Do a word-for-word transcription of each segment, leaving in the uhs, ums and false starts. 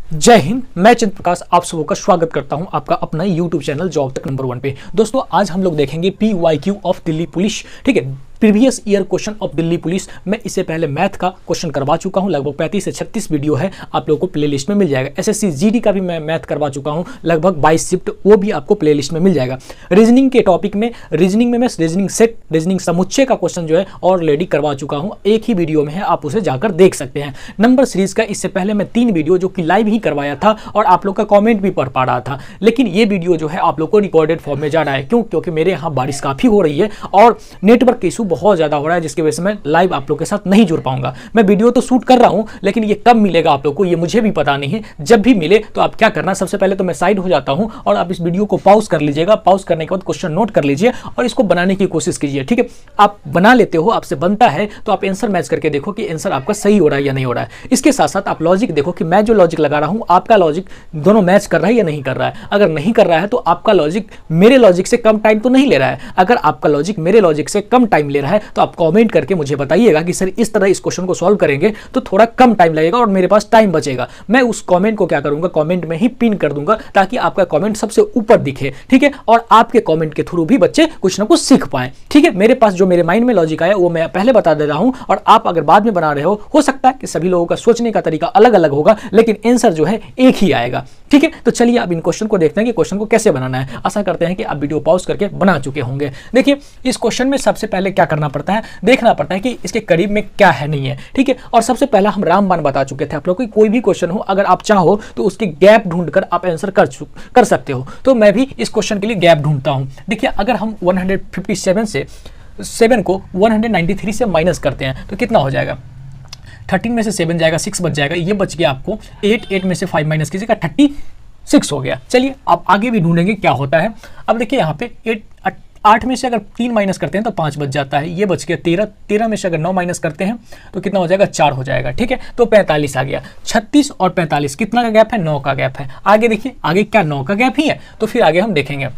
जय हिंद। मैं चंद्र प्रकाश आप सबों का स्वागत करता हूं आपका अपना यूट्यूब चैनल जॉब तक नंबर वन पे। दोस्तों आज हम लोग देखेंगे P Y Q of Delhi police. ठीक है, previous year question of Delhi police. मैं इससे पहले मैथ का क्वेश्चन करवा चुका हूं, लगभग पैंतीस से छत्तीस वीडियो है, आप लोगों को प्लेलिस्ट में मिल जाएगा। एसएससी जीडी का भी मैं मैथ करवा चुका हूं, लगभग बाईस शिफ्ट, वो भी आपको प्लेलिस्ट में मिल जाएगा। रीजनिंग के टॉपिक में रीजनिंग में मैं रीजनिंग सेट रीजनिंग समुच्चय का क्वेश्चन जो है ऑलरेडी करवा चुका हूं, एक ही वीडियो में है, आप उसे जाकर देख सकते हैं। नंबर सीरीज का इससे पहले मैं तीन वीडियो जो कि लाइव ही करवाया था और आप लोग का कमेंट भी पढ़ पा रहा था, लेकिन ये वीडियो जो है आप लोग को रिकॉर्डेड फॉर्म में जा रहा है। क्यों? क्योंकि मेरे यहाँ बारिश काफी हो रही है और नेटवर्क इशू बहुत ज्यादा हो रहा है, जिसकी वजह से मैं लाइव आप लोग के साथ नहीं जुड़ पाऊंगा। मैं वीडियो तो शूट कर रहा हूं, लेकिन ये कब मिलेगा आप लोग को ये मुझे भी पता नहीं है। जब भी मिले तो आप क्या करना, सबसे पहले तो मैं साइड हो जाता हूं और आप इस वीडियो को पॉज कर लीजिएगा। पॉज करने के बाद क्वेश्चन नोट कर लीजिए और इसको बनाने की कोशिश कीजिए। ठीक है, आप बना लेते हो, आपसे बनता है तो आप आंसर मैच करके देखो कि आंसर आपका सही हो रहा है या नहीं हो रहा है। इसके साथ साथ आप लॉजिक देखो कि मैं जो लॉजिक लगा रहा हूं आपका लॉजिक दोनों मैच कर रहा है या नहीं कर रहा है। अगर नहीं कर रहा है तो आपका लॉजिक मेरे लॉजिक से कम टाइम तो नहीं ले रहा है। अगर आपका लॉजिक मेरे लॉजिक से कम टाइम ले रहा है तो आप कमेंट करके मुझे बताइएगा कि सर इस तरह इस क्वेश्चन को सॉल्व करेंगे तो थोड़ा कम टाइम लगेगा और मेरे पास टाइम बचेगा। मैं उस कमेंट को क्या करूंगा, कमेंट में ही पिन कर दूंगा ताकि आपका कमेंट सबसे ऊपर दिखे। ठीक है, और आपके कमेंट के थ्रू भी बच्चे कुछ ना कुछ सीख पाए। ठीक है, मेरे पास जो मेरे माइंड में लॉजिक आया वो मैं पहले बता दे रहा हूं और आप अगर बाद में बना रहे हो हो सकता है कि सभी लोगों का सोचने का तरीका अलग अलग होगा, लेकिन आंसर जो है एक ही आएगा। ठीक है, तो चलिए अब इन क्वेश्चन को देखते हैं कि क्वेश्चन को कैसे बनाना है। आशा करते हैं कि आप वीडियो पॉज करके बना चुके होंगे। देखिए इस क्वेश्चन में सबसे पहले क्या करना पड़ता है, देखना पड़ता है कि इसके करीब में क्या है नहीं है। ठीक है, और सबसे पहला हम रामबाण बता चुके थे आप लोग को, कोई भी क्वेश्चन हो अगर आप चाहो तो उसके गैप ढूंढकर आप आंसर कर कर सकते हो। तो मैं भी इस क्वेश्चन के लिए गैप ढूंढता हूं। देखिए अगर हम एक सौ सत्तावन से सेवन को एक सौ तिरानवे से माइनस करते हैं तो कितना हो जाएगा, थर्टीन में से सेवन जाएगा, सिक्स बच जाएगा, ये बच गया आपको एट, एट में से फाइव माइनस कीजिएगा, थर्टी सिक्स हो गया। चलिए आप आगे भी ढूंढेंगे क्या होता है। अब देखिए यहाँ पे एट आठ में से अगर तीन माइनस करते हैं तो पाँच बच जाता है, ये बच गया तेरह, तेरह में से अगर नौ माइनस करते हैं तो कितना हो जाएगा, चार हो जाएगा। ठीक है, तो पैंतालीस आ गया। छत्तीस और पैंतालीस कितना का गैप है, नौ का गैप है। आगे देखिए, आगे क्या नौ का गैप ही है, तो फिर आगे हम देखेंगे।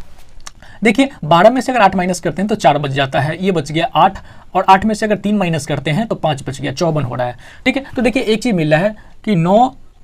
देखिए बारह में से अगर आठ माइनस करते हैं तो चार बच जाता है, ये बच गया आठ, और आठ में से अगर तीन माइनस करते हैं तो पाँच बच गया, चौवन हो रहा है। ठीक है, तो देखिए एक चीज़ मिल रहा है कि नौ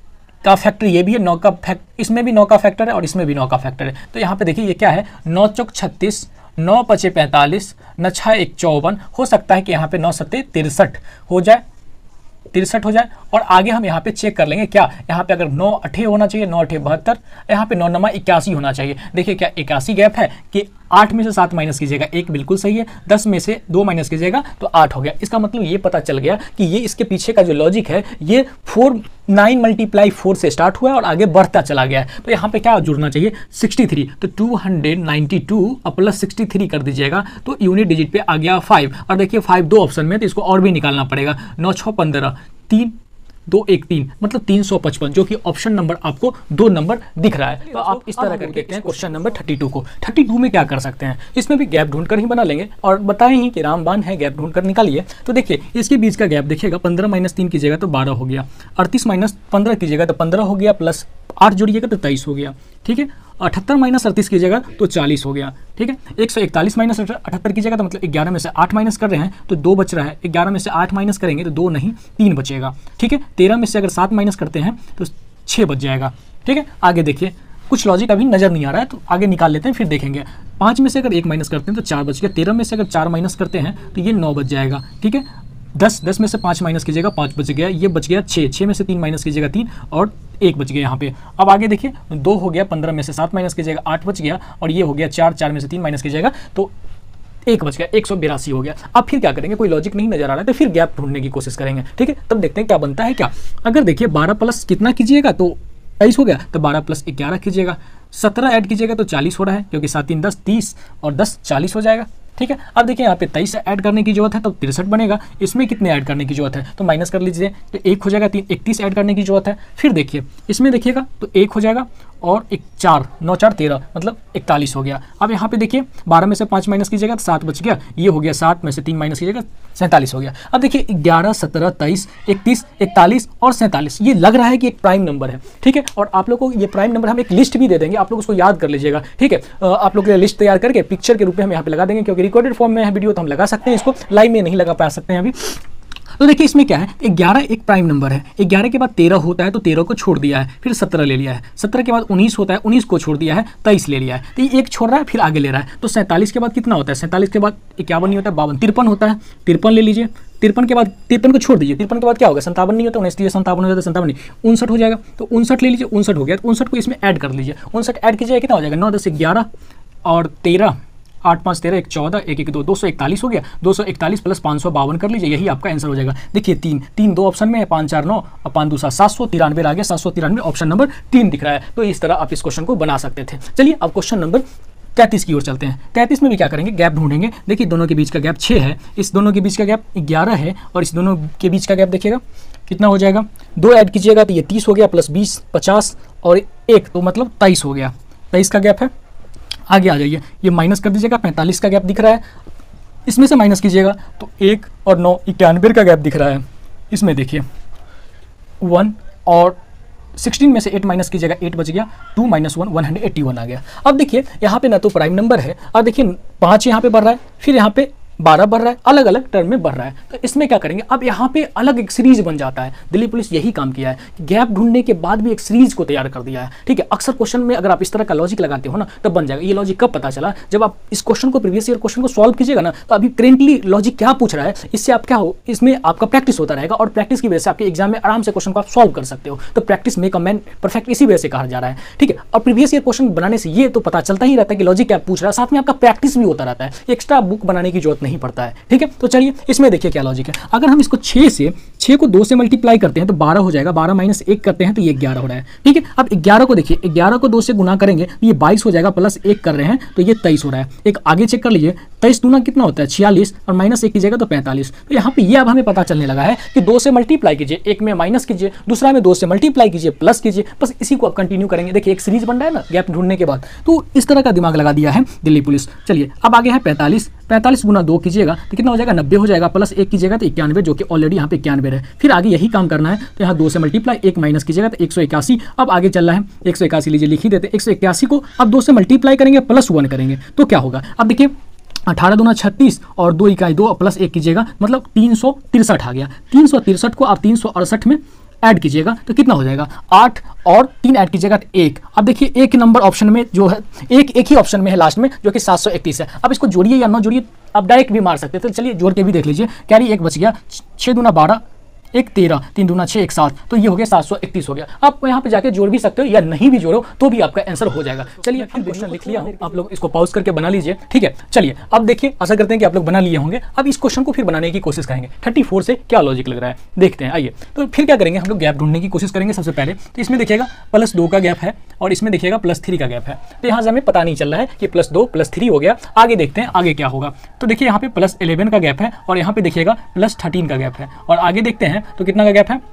का फैक्टर ये भी है, नौ का फैक्ट इसमें भी नौ का फैक्टर है और इसमें भी नौ का फैक्टर है। तो यहाँ पे देखिए ये क्या है, नौ चौक छत्तीस, नौ पचे पैंतालीस, न छः एक चौवन, हो सकता है कि यहाँ पे नौ सत्ते तिरसठ हो जाए, तिरसठ हो जाए। और आगे हम यहाँ पे चेक कर लेंगे क्या, यहाँ पे अगर नौ अठे होना चाहिए, नौ अठे बहत्तर, यहाँ पे नौ नमा इक्यासी होना चाहिए। देखिए क्या इक्यासी गैप है कि आठ में से सात माइनस कीजिएगा, एक बिल्कुल सही है, दस में से दो माइनस कीजिएगा तो आठ हो गया। इसका मतलब ये पता चल गया कि ये इसके पीछे का जो लॉजिक है ये फोर नाइन मल्टीप्लाई फोर से स्टार्ट हुआ है और आगे बढ़ता चला गया है। तो यहाँ पे क्या जुड़ना चाहिए, सिक्सटी थ्री, तो टू हंड्रेड नाइन्टी टू और प्लस सिक्सटी थ्री कर दीजिएगा तो यूनिट डिजिट पे आ गया फाइव। और देखिए फाइव दो ऑप्शन में, तो इसको और भी निकालना पड़ेगा। नौ छः पंद्रह, तीन दो एक तीन, मतलब तीन सौ पचपन, जो कि ऑप्शन नंबर आपको दो नंबर दिख रहा है। तो आप इस तरह करके देखते हैं क्वेश्चन नंबर थर्टी टू को। थर्टी टू में क्या कर सकते हैं, इसमें भी गैप ढूंढकर ही बना लेंगे और बताएं ही कि रामबाण है, गैप ढूंढकर निकालिए। तो देखिए इसके बीच का गैप देखिएगा, पंद्रह माइनस तीन कीजिएगा तो बारह हो गया, अड़तीस माइनस पंद्रह कीजिएगा तो पंद्रह हो गया, प्लस आठ जोड़िएगा तो तेईस हो गया। ठीक है, अठहत्तर माइनस अड़तीस कीजिएगा तो चालीस हो गया। ठीक है, एक सौ इकतालीस माइनस अठहत्तर कीजिएगा तो मतलब ग्यारह में से आठ माइनस कर रहे हैं तो दो बच रहा है, ग्यारह में से आठ माइनस करेंगे तो दो नहीं तीन बचेगा। ठीक है, तेरह में से अगर सात माइनस करते हैं तो छः बच जाएगा। ठीक है, आगे देखिए कुछ लॉजिक अभी नजर नहीं आ रहा है तो आगे निकाल लेते हैं फिर देखेंगे। पाँच में से अगर एक माइनस करते हैं तो चार बच गया, तेरह में से अगर चार माइनस करते हैं तो ये नौ बच जाएगा। ठीक है, दस दस में से पाँच माइनस कीजिएगा, पाँच बच गया, ये बच गया छः, छः में से तीन माइनस कीजिएगा तीन और एक बच गया यहाँ पे। अब आगे देखिए दो हो गया, पंद्रह में से सात माइनस कीजिएगा आठ बच गया, और ये हो गया चार, चार में से तीन माइनस कीजिएगा तो एक बच गया, एक सौ बिरासी हो गया। अब फिर क्या करेंगे, कोई लॉजिक नहीं नजर आ रहा है तो फिर गैप ढूंढने की कोशिश करेंगे। ठीक है, तब देखते हैं क्या बनता है। क्या अगर देखिए बारह प्लस कितना कीजिएगा तो तेईस हो गया, तो बारह प्लस ग्यारह कीजिएगा, सत्रह ऐड कीजिएगा तो चालीस हो रहा है, क्योंकि सात तीन दस, तीस और दस चालीस हो जाएगा। ठीक है, अब देखिए यहाँ पे तेईस ऐड करने की जरूरत है तो तिरसठ बनेगा, इसमें कितने ऐड करने की जरूरत है तो माइनस कर लीजिए तो एक हो जाएगा, तीन इकतीस ऐड करने की जरूरत है। फिर देखिए इसमें देखिएगा तो एक हो जाएगा और एक चार, नौ चार तेरह, मतलब इकतालीस हो गया। अब यहाँ पे देखिए बारह में से पाँच माइनस कीजिएगा तो सात बच गया, ये हो गया, सात में से तीन माइनस कीजिएगा सैंतालीस हो गया। अब देखिए ग्यारह, सत्रह, तेईस, इकतीस, इकतालीस और सैंतालीस, ये लग रहा है कि एक प्राइम नंबर है। ठीक है, और आप लोग को ये प्राइम नंबर हम एक लिस्ट भी दे देंगे, आप लोग उसको याद कर लीजिएगा। ठीक है, आप लोग लिस्ट तैयार करके पिक्चर के रूप में हम यहाँ पे लगा देंगे, क्योंकि रिकॉर्डेड फॉर्म में है वीडियो तो हम लगा सकते हैं, इसको लाइव में नहीं लगा पा सकते हैं अभी। तो देखिए इसमें क्या है, ग्यारह एक प्राइम नंबर है, ग्यारह के बाद तेरह होता है तो तेरह को छोड़ दिया है, फिर सत्रह ले लिया है, सत्रह के बाद उन्नीस होता है, उन्नीस को छोड़ दिया है, तेईस ले लिया है, तो ये एक छोड़ रहा है फिर आगे ले रहा है। तो सैंतालीस के बाद कितना होता है, सैंतालीस के बाद इक्यावन नहीं होता है, बावन, तिरपन होता है, तिरपन ले लीजिए, तिरपन के बाद तिरपन को छोड़ दीजिए, तिरपन के बाद क्या होगा, संतावन नहीं होता, उन्नीस संतावन हो जाता है, संतावन नहीं उनसठ हो जाएगा, तो उनसठ ले लीजिए, उनसठ हो गया, तो उनसठ को इसमें ऐड कर लीजिए, उनसठ ऐड कीजिए कितना हो जाएगा, नौ दस ग्यारह और तेरह, आठ पाँच तेरह, एक चौदह, एक एक दो, दो सौ इकतालीस हो गया, दो सौ इकतालीस प्लस पाँच सौ बावन कर लीजिए, यही आपका आंसर हो जाएगा। देखिए तीन तीन दो ऑप्शन में है, पाँच चार नौ और पाँच दूसरा सात सौ तिरानवे आ गया, सात सौ तिरानवे ऑप्शन नंबर तीन दिख रहा है। तो इस तरह आप इस क्वेश्चन को बना सकते थे। चलिए अब क्वेश्चन नंबर तैंतीस की ओर चलते हैं। तैंतीस में भी क्या करेंगे, गैप ढूंढेंगे। देखिए दोनों के बीच का गैप छः है, इस दोनों के बीच का गैप ग्यारह है और इस दोनों के बीच का गैप देखिएगा कितना हो जाएगा, दो ऐड कीजिएगा तो ये तीस हो गया, प्लस बीस पचास और एक तो मतलब तेईस हो गया, तेईस का गैप है। आगे आ जाइए, ये माइनस कर दीजिएगा, पैंतालीस का गैप दिख रहा है, इसमें से माइनस कीजिएगा तो एक और नौ इक्यानवे का गैप दिख रहा है। इसमें देखिए वन और सिक्सटीन में से एट माइनस कीजिएगा, एट बच गया, two minus one one hundred eighty one आ गया। अब देखिए यहाँ पे ना तो प्राइम नंबर है और देखिए पाँच यहाँ पे बढ़ रहा है, फिर यहाँ पे बारह बढ़ रहा है, अलग अलग टर्म में बढ़ रहा है। तो इसमें क्या करेंगे, अब यहाँ पे अलग एक सीरीज बन जाता है। दिल्ली पुलिस यही काम किया है, गैप ढूंढने के बाद भी एक सीरीज को तैयार कर दिया है। ठीक है, अक्सर क्वेश्चन में अगर आप इस तरह का लॉजिक लगाते हो ना तब बन जाएगा। ये लॉजिक कब पता चला, जब आप इस क्वेश्चन को प्रीवियस ईयर क्वेश्चन को सॉल्व कीजिएगा ना, तो अभी करेंटली लॉजिक क्या पूछ रहा है, इससे आप क्या हो, इसमें आपका प्रैक्टिस होता रहेगा और प्रैक्टिस की वजह से आपके एग्जाम में आराम से क्वेश्चन को आप सॉल्व कर सकते हो। तो practice make a man perfect इसी वजह से कहा जा रहा है। ठीक है, और प्रीवियस ईयर क्वेश्चन बनाने से ये तो पता चलता ही रहता है कि लॉजिक क्या पूछ रहा है, साथ में आपका प्रैक्टिस भी होता रहता है, एक्स्ट्रा बुक बनाने की जरूरत नहीं पड़ता है। ठीक है, तो चलिए इसमें देखिए क्या लॉजिक है। अगर हम इसको छह से छह को दो से मल्टीप्लाई करते हैं तो बारह हो जाएगा, बारह माइनस एक करते हैं तो ये ग्यारह हो रहा है। ठीक है, अब ग्यारह को देखिए, ग्यारह को दो से गुना करेंगे तो ये बाईस हो जाएगा, प्लस एक कर रहे हैं तो ये तेईस हो रहा है। एक आगे चेक कर लीजिए, तेईस दूना कितना होता है छियालीस और माइनस एक कीजिएगा तो पैंतालीस। तो यहाँ पे ये अब हमें पता चलने लगा है कि दो से मल्टीप्लाई कीजिए, एक में माइनस कीजिए, दूसरा में दो से मल्टीप्लाई कीजिए, प्लस कीजिए, बस इसी को आप कंटिन्यू करेंगे। देखिए एक सीरीज बन रहा है ना गैप ढूंढने के बाद, तो इस तरह का दिमाग लगा दिया है दिल्ली पुलिस। चलिए अब आगे है पैंतालीस, पैंतालीस गुना दो कीजिएगा तो कितना हो जाएगा, नब्बे हो जाएगा, प्लस एक कीजिएगा तो इक्यानवे, जो कि ऑलरेडी यहाँ पे इक्यानवे है। फिर आगे यही काम करना है, तो यहाँ दो से मल्टीप्लाई, एक माइनस कीजिएगा तो एक सौ इक्यासी। अब आगे चल रहा है एक सौ इक्यासी, लीजिए लिख ही देते हैं। एक सौ इक्यासी को अब दो से मल्टीप्लाई करेंगे, प्लस वन करेंगे तो क्या होगा, अब देखिए अठारह दूना छत्तीस और दो इकाई दो प्लस एक कीजिएगा मतलब तीन सौ तिरसठ आ गया। तीन सौ तिरसठ को आप तीन सौ अड़सठ में ऐड कीजिएगा तो कितना हो जाएगा, आठ और तीन ऐड कीजिएगा तो एक। अब देखिए एक नंबर ऑप्शन में जो है, एक एक ही ऑप्शन में है लास्ट में जो कि सात सौ इकतीस है। अब इसको जोड़िए या ना जोड़िए, आप डायरेक्ट भी मार सकते थे। चलिए जोड़ के भी देख लीजिए, कैरी एक बच गया, छः दूना बारह, एक तेरह, तीन दूना छः, एक सात, तो ये हो गया सात सौ इकतीस हो गया। आप यहाँ पे जाके जोड़ भी सकते हो या नहीं भी जोड़ो तो भी आपका आंसर हो जाएगा। चलिए फिर क्वेश्चन लिख लिया हूँ, आप लोग इसको पॉज करके बना लीजिए। ठीक है, चलिए अब देखिए, आशा करते हैं कि आप लोग बना लिए होंगे। अब इस क्वेश्चन को फिर बनाने की कोशिश करेंगे। थर्टी फोर से क्या लॉजिक लग रहा है देखते हैं। आइए, तो फिर क्या करेंगे, हम लोग गैप ढूंढने की कोशिश करेंगे। सबसे पहले तो इसमें देखिएगा प्लस दो का गैप है और इसमें देखिएगा प्लस थ्री का गैप है, तो यहाँ से हमें पता नहीं चल रहा है कि प्लस दो प्लस थ्री हो गया। आगे देखते हैं आगे क्या होगा। तो देखिए यहाँ पे प्लस इलेवन का गैप है और यहाँ पे देखिएगा प्लस थर्टीन का गैप है और आगे देखते हैं तो कितना का गैप है,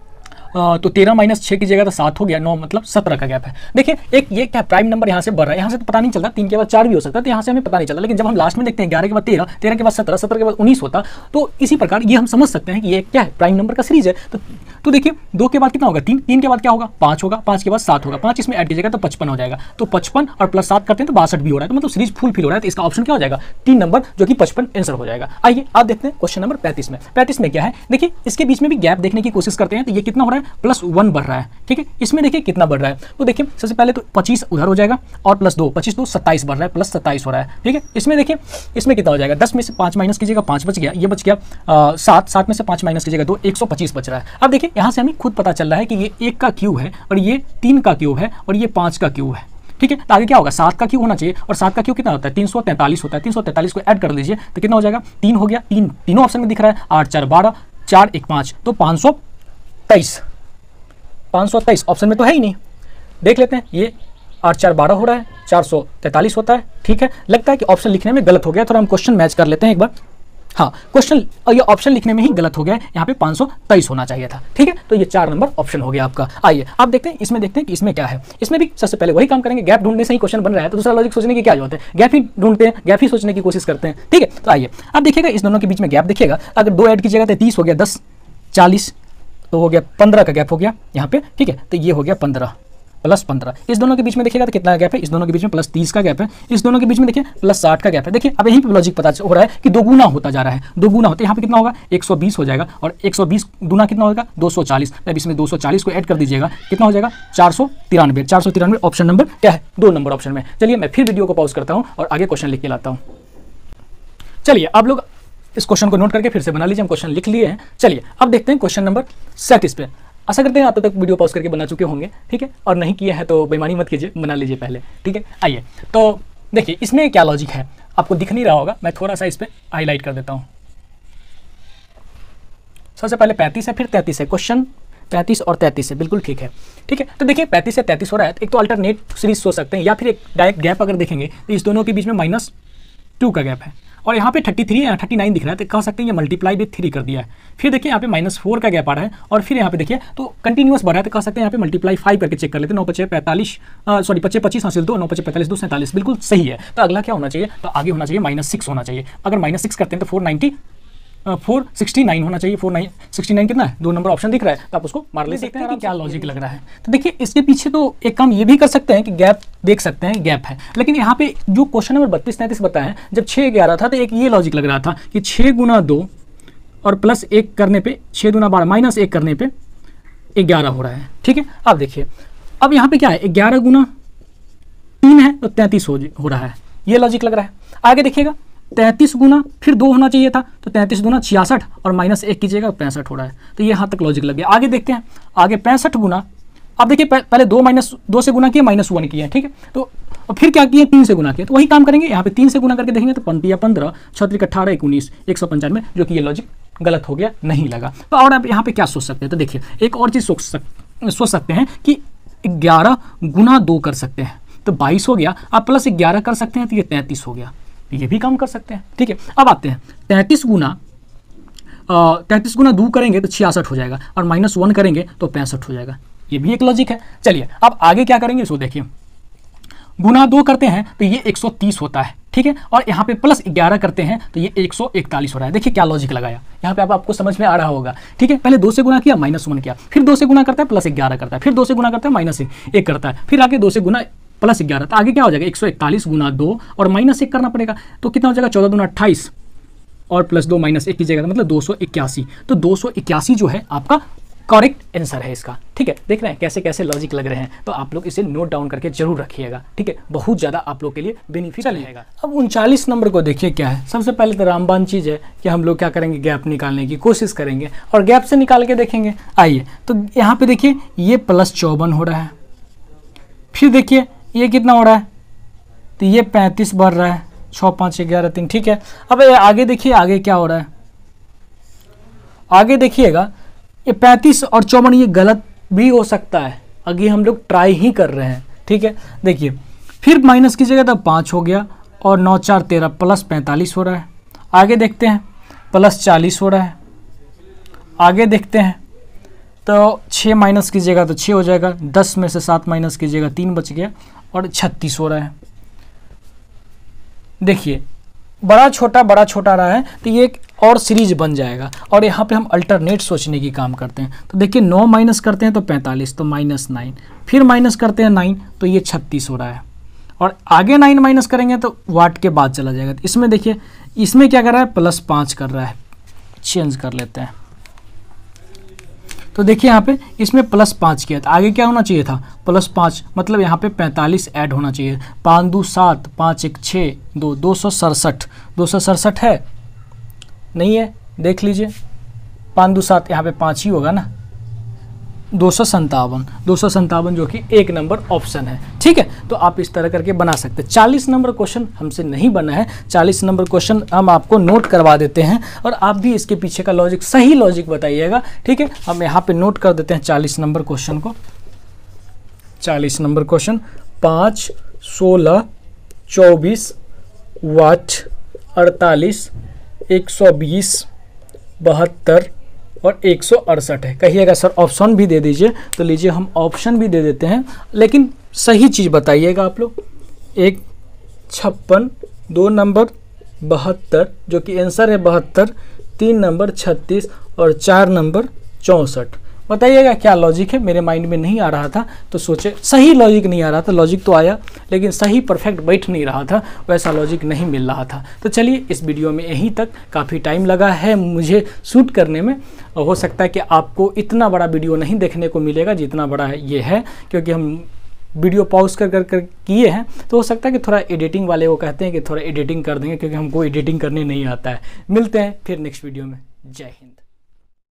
तो तेरह माइनस छः की जगह तो सात हो गया, नौ मतलब सत्रह का गैप है। देखिए एक ये क्या प्राइम नंबर यहाँ से बढ़ रहा है, यहाँ से तो पता नहीं चलता, तीन के बाद चार भी हो सकता है, तो यहाँ से हमें पता नहीं चलता। लेकिन जब हम लास्ट में देखते हैं ग्यारह के बाद तेरह, तेरह के बाद सत्रह, सत्रह के बाद उन्नीस होता, तो इसी प्रकार ये हम समझ सकते हैं कि ये क्या है, प्राइम नंबर का सीरीज है। तो, तो देखिए दो के बाद कितना होगा, तीन, तीन के बाद क्या होगा, पाँच होगा, पाँच के बाद सात होगा, पाँच इसमें ऐड कीजिएगा तो पचपन हो जाएगा, तो पचपन और प्लस सात करते हैं तो बासठ भी हो रहा है, तो मतलब सीरीज फुल फिल हो रहा है। तो इसका ऑप्शन क्या हो जाएगा, तीन नंबर, जो कि पचपन आंसर हो जाएगा। आइए आप देखते हैं क्वेश्चन नंबर पैंतीस में। पैंतीस में क्या है, देखिए इसके बीच में भी गैप देखने की कोशिश करते हैं। तो ये कितना हो रहा है, प्लस वन बढ़ रहा है। ठीक है, इसमें देखिए कितना बढ़ रहा है, तो देखिए सबसे पहले तो पच्चीस उधर हो जाएगा और प्लस दो, पच्चीस दो सत्ताईस बढ़ रहा है, प्लस सत्ताईस हो रहा है। ठीक है, इसमें देखिए इसमें कितना हो जाएगा, दस में से पाँच माइनस कीजिएगा, पाँच बच गया, ये बच गया सात, सात में से पाँच माइनस कीजिएगा दो, एक सौ पच्चीस बच रहा है। अब देखिए यहाँ से हमें खुद पता चल रहा है कि ये एक का क्यूब है और ये तीन का क्यूब है और ये पाँच का क्यूब है। ठीक है, तो आगे क्या होगा, सात का क्यूब होना चाहिए और सात का क्यूब कितना होता है, तीन सौ तैंतालीस होता है। तीन सौ तैंतालीस को ऐड कर लीजिए तो कितना हो जाएगा, तीन हो गया, तीन तीनों ऑप्शन में दिख रहा है, आठ चार बारह, चार एक पाँच, तो पाँच सौ तेईस, पाँच सौ तेईस ऑप्शन में तो है ही नहीं। देख लेते हैं, ये आठ चार बारह हो रहा है, चार सौ तैंतालीस होता है। ठीक है, लगता है कि ऑप्शन लिखने में गलत हो गया, थोड़ा हम क्वेश्चन मैच कर लेते हैं एक बार। हाँ, क्वेश्चन और ये ऑप्शन लिखने में ही गलत हो गया, यहाँ पे पाँच सौ तेईस होना चाहिए था। ठीक है, तो ये चार नंबर ऑप्शन हो गया आपका। आइए आप देखते हैं इसमें, देखते हैं कि इसमें क्या है। इसमें भी सबसे पहले वही काम करेंगे, गैप ढूंढने से ही क्वेश्चन बन रहा है, तो दूसरा लॉजिक सोचने की क्या जरूरत है, गैप ही ढूंढते हैं, गैप ही सोचने की कोशिश करते हैं। ठीक है, तो आइए आप देखिएगा इस दोनों के बीच में गैप देखिएगा, अगर दो ऐड कीजिएगा तो तीस हो गया, दस चालीस तो हो गया, पंद्रह का गैप हो गया यहाँ पे। ठीक है, तो ये हो गया पंद्रह, प्लस पंद्रह, इस दोनों के बीच में देखिएगा तो कितना गैप है, इस दोनों के बीच में प्लस तीस का गैप है, इस दोनों के बीच में देखिए प्लस साठ का गैप है। देखिए अब यहीं पे लॉजिक पता हो रहा है कि दोगुना होता जा रहा है, दोगुना होता है। यहाँ पे कितना होगा, एक सौ बीस हो जाएगा, और एक सौ बीस दूना कितना होगा, दो सौ चालीस। अब इसमें दो सौ चालीस को ऐड कर दीजिएगा, कितना हो जाएगा, चार सौ तिरानवे। चार सौ तिरानवे ऑप्शन नंबर क्या है, दो नंबर ऑप्शन में। चलिए मैं फिर वीडियो को पॉज करता हूँ और आगे क्वेश्चन लिख के लाता हूँ। चलिए आप लोग इस क्वेश्चन को नोट करके फिर से बना लीजिए, हम क्वेश्चन लिख लिए हैं। चलिए अब देखते हैं क्वेश्चन नंबर सैंतीस पे। आशा करते हैं आप तक वीडियो पॉज करके बना चुके होंगे, ठीक है, और नहीं किए हैं तो बेईमानी मत कीजिए, बना लीजिए पहले, ठीक है। आइए तो देखिए इसमें क्या लॉजिक है, आपको दिख नहीं रहा होगा, मैं थोड़ा सा इस पर हाईलाइट कर देता हूँ। सबसे पहले पैंतीस है, फिर तैंतीस है, क्वेश्चन पैंतीस और तैंतीस है, बिल्कुल ठीक है, ठीक है। तो देखिए पैंतीस से तैंतीस हो रहा है, एक तो अल्टरनेट सीरीज सोच सकते हैं, या फिर एक डायरेक्ट गैप अगर देखेंगे तो इस दोनों के बीच में माइनस टू का गैप है, और यहाँ पे थर्टी थ्री या थर्टी नाइन दिख रहा है, तो कह सकते हैं ये मल्टीप्लाई विथ थ्री कर दिया है। फिर देखिए यहाँ पे माइनस फोर का गैप आ रहा है, और फिर यहाँ पे देखिए तो कंटिन्यूस बढ़ रहा है, तो कह सकते हैं यहाँ पे मल्टीप्लाई फाइव करके चेक कर लेते हैं। नौ पचे पैंतालीस, सॉरी पच्चे पच्चीस हासिल दो, नौ पचे पैंतालीस, दो सैंतालीस, बिल्कुल सही है। तो अगला क्या होना चाहिए, तो आगे होना चाहिए माइनस सिक्स होना चाहिए। अगर माइनस सिक्स करते हैं तो four ninety four sixty nine होना चाहिए। फोर नाइन सिक्सटी नाइन कितना है, दो नंबर ऑप्शन दिख रहा है, तो आप उसको मार ले सकते हैं कि क्या लॉजिक लग रहा है। तो देखिए इसके पीछे तो एक काम ये भी कर सकते हैं कि गैप देख सकते हैं, गैप है। लेकिन यहाँ पे जो क्वेश्चन नंबर बत्तीस तैंतीस बताया है, जब छः ग्यारह था तो एक ये लॉजिक लग रहा था कि छः गुना दो और प्लस एक करने पे, छः गुना बारह माइनस एक करने पे ग्यारह हो रहा है, ठीक है। अब देखिए अब यहाँ पे क्या है, ग्यारह गुना तीन है तो तैंतीस हो हो रहा है, ये लॉजिक लग रहा है। आगे देखिएगा तैंतीस गुना फिर दो होना चाहिए था, तो तैंतीस गुना छियासठ और माइनस एक कीजिएगा पैंसठ हो रहा है, तो ये यहाँ तक लॉजिक लग गया। आगे देखते हैं, आगे पैंसठ गुना, अब देखिए पहले दो माइनस दो से गुना किया, माइनस वन किया, ठीक है। तो फिर क्या किए, तीन से गुना किया, तो वही काम करेंगे यहाँ पे, तीन से गुना करके देखेंगे तो पंद्रह पंद्रह छत्तीस अट्ठारह एक उन्नीस एक सौ पंचानवे, जो कि ये लॉजिक गलत हो गया, नहीं लगा। तो और आप यहाँ पे क्या सोच सकते हैं, तो देखिए एक और चीज़ सोच सक सोच सकते हैं कि ग्यारह गुना दो कर सकते हैं तो बाईस हो गया, आप प्लस ग्यारह कर सकते हैं तो ये तैंतीस हो गया, ये भी काम कर सकते हैं, ठीक है। अब आते हैं तैंतीस गुना तैंतीस गुना दो करेंगे तो छियासठ हो जाएगा, और माइनस वन करेंगे तो पैंसठ हो जाएगा, ये भी एक लॉजिक है। चलिए अब आगे क्या करेंगे इसको देखिए, गुना दो करते हैं तो ये एक सौ तीस होता है, ठीक है, और यहाँ पे प्लस ग्यारह करते हैं तो ये एक सौ इकतालीस हो रहा है। देखिए क्या लॉजिक लगाया, यहाँ पे आप आपको समझ में आ रहा होगा, ठीक है। पहले दो से गुना किया, माइनस वन किया, फिर दो से गुना करता है प्लस ग्यारह करता है, फिर दो से गुना करता है माइनस एक करता है, फिर आगे दो से गुना प्लस ग्यारह, तो आगे क्या हो जाएगा, एक सौ इकतालीस गुना दो और माइनस एक करना पड़ेगा, तो कितना हो जाएगा, चौदह दूना अट्ठाईस और प्लस दो माइनस एक कीजिएगा, मतलब दो सौ इक्यासी। तो दो सौ इक्यासी जो है आपका करेक्ट आंसर है इसका, ठीक है। देख रहे हैं कैसे कैसे लॉजिक लग रहे हैं, तो आप लोग इसे नोट डाउन करके जरूर रखिएगा, ठीक है, बहुत ज़्यादा आप लोग के लिए बेनिफिट रहेगा। अब उनचालीस नंबर को देखिए क्या है, सबसे पहले तो रामबान चीज़ है कि हम लोग क्या करेंगे, गैप निकालने की कोशिश करेंगे और गैप से निकाल के देखेंगे। आइए तो यहाँ पे देखिए ये प्लस चौवन हो रहा है, फिर देखिए ये कितना हो रहा है, तो ये पैंतीस बढ़ रहा है, छः पाँच ग्यारह तीन, ठीक है। अब आगे देखिए आगे क्या हो रहा है, आगे देखिएगा ये पैंतीस और चौवन ये गलत भी हो सकता है, आगे हम लोग ट्राई ही कर रहे हैं, ठीक है। देखिए फिर माइनस कीजिएगा तो पाँच हो गया, और नौ चार तेरह प्लस पैंतालीस हो रहा है। आगे देखते हैं प्लस चालीस हो रहा है। आगे देखते हैं तो छः माइनस कीजिएगा तो छः हो जाएगा, दस में से सात माइनस कीजिएगा तीन बच गया, और छत्तीस हो रहा है। देखिए बड़ा छोटा बड़ा छोटा रहा है, तो ये एक और सीरीज बन जाएगा, और यहाँ पे हम अल्टरनेट सोचने की काम करते हैं। तो देखिए नौ माइनस करते हैं तो पैंतालीस, तो माइनस नाइन, फिर माइनस करते हैं नाइन तो ये छत्तीस हो रहा है, और आगे नाइन माइनस करेंगे तो वाट के बाद चला जाएगा। तो इसमें देखिए इसमें क्या कर रहा है, प्लस पाँच कर रहा है, चेंज कर लेते हैं। तो देखिए यहाँ पे इसमें प्लस पाँच किया था, आगे क्या होना चाहिए था, प्लस पाँच, मतलब यहाँ पे पैंतालीस ऐड होना चाहिए। पाँच दो सात, पाँच एक छः, दो दो सौ सड़सठ, दो सौ सड़सठ है नहीं है, देख लीजिए, पाँच दो सात, यहाँ पे पाँच ही होगा ना, दो सौ संतावन, दो सौ संतावन जो कि एक नंबर ऑप्शन है, ठीक है। तो आप इस तरह करके बना सकते हैं। चालीस नंबर क्वेश्चन हमसे नहीं बना है, चालीस नंबर क्वेश्चन हम आपको नोट करवा देते हैं, और आप भी इसके पीछे का लॉजिक, सही लॉजिक बताइएगा, ठीक है। हम यहाँ पे नोट कर देते हैं चालीस नंबर क्वेश्चन को। चालीस नंबर क्वेश्चन, पाँच सोलह चौबीस वाट अड़तालीस एक सौ बीस बहत्तर और एक सौ अड़सठ है। कहिएगा सर ऑप्शन भी दे दीजिए, तो लीजिए हम ऑप्शन भी दे देते हैं, लेकिन सही चीज़ बताइएगा आप लोग। एक छप्पन, दो नंबर बहत्तर जो कि आंसर है बहत्तर, तीन नंबर छत्तीस और चार नंबर चौंसठ। बताइएगा क्या लॉजिक है, मेरे माइंड में नहीं आ रहा था तो सोचे, सही लॉजिक नहीं आ रहा था, लॉजिक तो आया लेकिन सही परफेक्ट बैठ नहीं रहा था, वैसा लॉजिक नहीं मिल रहा था। तो चलिए इस वीडियो में यहीं तक, काफ़ी टाइम लगा है मुझे शूट करने में, हो सकता है कि आपको इतना बड़ा वीडियो नहीं देखने को मिलेगा जितना बड़ा ये है, क्योंकि हम वीडियो पॉज कर कर कर किए हैं, तो हो सकता है कि थोड़ा एडिटिंग वाले वो कहते हैं कि थोड़ा एडिटिंग कर देंगे, क्योंकि हमको एडिटिंग करने नहीं आता है। मिलते हैं फिर नेक्स्ट वीडियो में। जय हिंद।